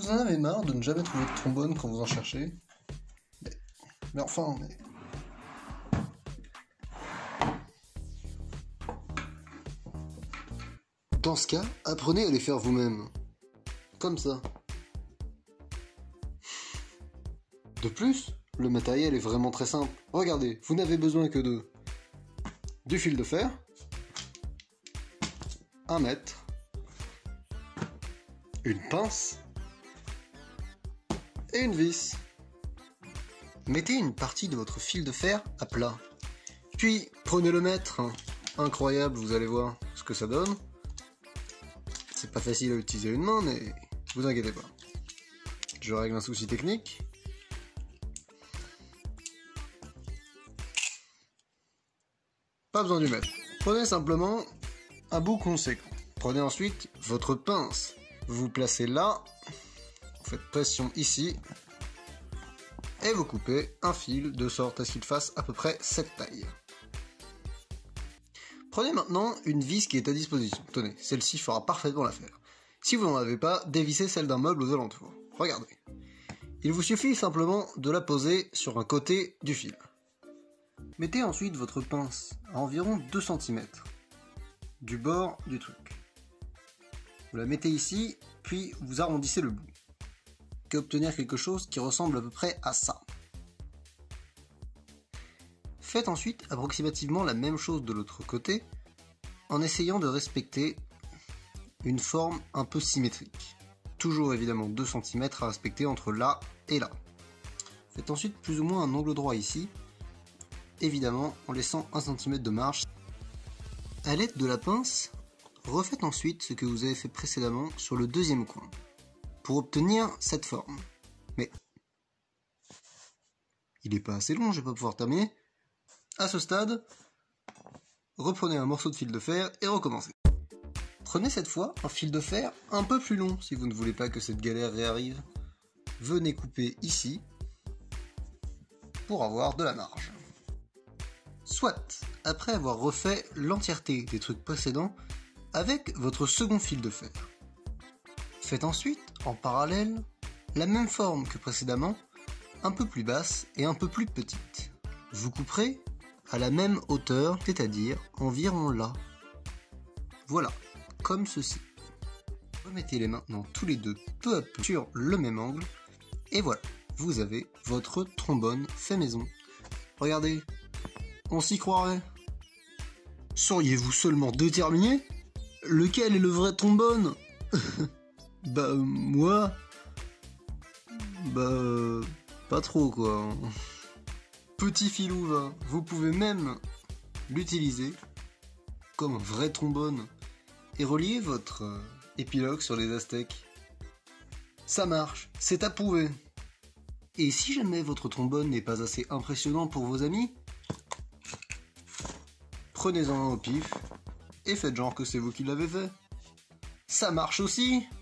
Vous en avez marre de ne jamais trouver de trombone quand vous en cherchez? Mais enfin, mais... Dans ce cas, apprenez à les faire vous-même. Comme ça. De plus, le matériel est vraiment très simple. Regardez, vous n'avez besoin que de... du fil de fer, 1 mètre, une pince et une vis. Mettez une partie de votre fil de fer à plat. Puis, prenez le mètre. Incroyable, vous allez voir ce que ça donne. C'est pas facile à utiliser une main, mais vous inquiétez pas. Je règle un souci technique. Pas besoin du mètre. Prenez simplement un bout conséquent. Prenez ensuite votre pince. Vous vous placez là. Vous faites pression ici. Et vous coupez un fil de sorte à ce qu'il fasse à peu près cette taille. Prenez maintenant une vis qui est à disposition. Tenez, celle-ci fera parfaitement l'affaire. Si vous n'en avez pas, dévissez celle d'un meuble aux alentours. Regardez. Il vous suffit simplement de la poser sur un côté du fil. Mettez ensuite votre pince à environ 2 cm du bord du truc. Vous la mettez ici, puis vous arrondissez le bout. Et obtenir quelque chose qui ressemble à peu près à ça. Faites ensuite approximativement la même chose de l'autre côté, en essayant de respecter une forme un peu symétrique. Toujours évidemment 2 cm à respecter entre là et là. Faites ensuite plus ou moins un angle droit ici, évidemment en laissant 1 cm de marge. A l'aide de la pince, refaites ensuite ce que vous avez fait précédemment sur le deuxième coin, pour obtenir cette forme. Mais il n'est pas assez long, je vais pas pouvoir terminer. À ce stade, reprenez un morceau de fil de fer et recommencez. Prenez cette fois un fil de fer un peu plus long si vous ne voulez pas que cette galère réarrive. Venez couper ici pour avoir de la marge. Soit, après avoir refait l'entièreté des trucs précédents avec votre second fil de fer. Faites ensuite, en parallèle, la même forme que précédemment, un peu plus basse et un peu plus petite. Vous couperez à la même hauteur, c'est-à-dire environ là. Voilà, comme ceci. Remettez-les maintenant tous les deux peu à peu sur le même angle, et voilà, vous avez votre trombone fait maison. Regardez, on s'y croirait. Sauriez-vous seulement déterminer lequel est le vrai trombone? Bah moi... pas trop quoi. Petit filou va, vous pouvez même l'utiliser comme un vrai trombone et relier votre épilogue sur les Aztèques. Ça marche, c'est approuvé. Et si jamais votre trombone n'est pas assez impressionnant pour vos amis, prenez-en un au pif et faites genre que c'est vous qui l'avez fait. Ça marche aussi!